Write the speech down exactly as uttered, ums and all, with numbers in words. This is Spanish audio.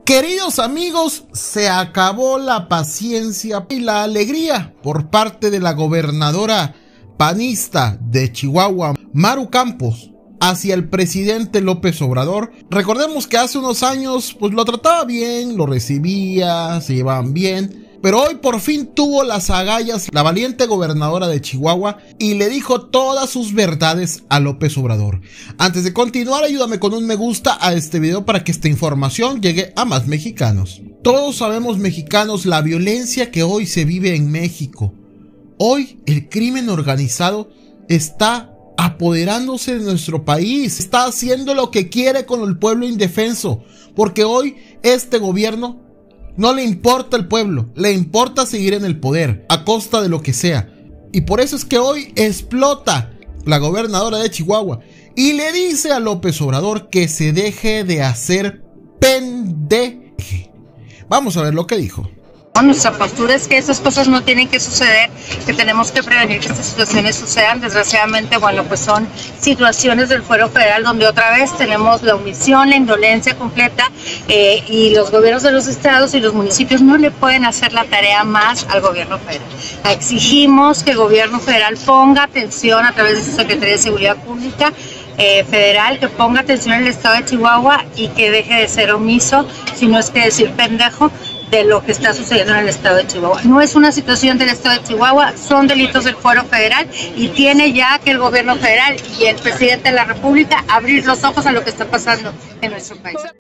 Queridos amigos, se acabó la paciencia y la alegría por parte de la gobernadora panista de Chihuahua, Maru Campos, hacia el presidente López Obrador. Recordemos que hace unos años pues lo trataba bien, lo recibía, se llevaban bien, pero hoy por fin tuvo las agallas la valiente gobernadora de Chihuahua y le dijo todas sus verdades a López Obrador. Antes de continuar, ayúdame con un me gusta a este video para que esta información llegue a más mexicanos. Todos sabemos, mexicanos, la violencia que hoy se vive en México. Hoy el crimen organizado está apoderándose de nuestro país, está haciendo lo que quiere con el pueblo indefenso, porque hoy este gobierno no le importa el pueblo, le importa seguir en el poder, a costa de lo que sea. Y por eso es que hoy explota la gobernadora de Chihuahua y le dice a López Obrador que se deje de hacer pendeje. Vamos a ver lo que dijo. Nuestra postura es que esas cosas no tienen que suceder, que tenemos que prevenir que estas situaciones sucedan. Desgraciadamente, bueno, pues son situaciones del fuero federal donde otra vez tenemos la omisión, la indolencia completa eh, y los gobiernos de los estados y los municipios no le pueden hacer la tarea más al gobierno federal. Exigimos que el gobierno federal ponga atención a través de su Secretaría de Seguridad Pública Eh, federal, que ponga atención al estado de Chihuahua y que deje de ser omiso, si no es que decir pendejo, de lo que está sucediendo en el estado de Chihuahua. No es una situación del estado de Chihuahua, son delitos del fuero federal y tiene ya que el gobierno federal y el presidente de la República abrir los ojos a lo que está pasando en nuestro país.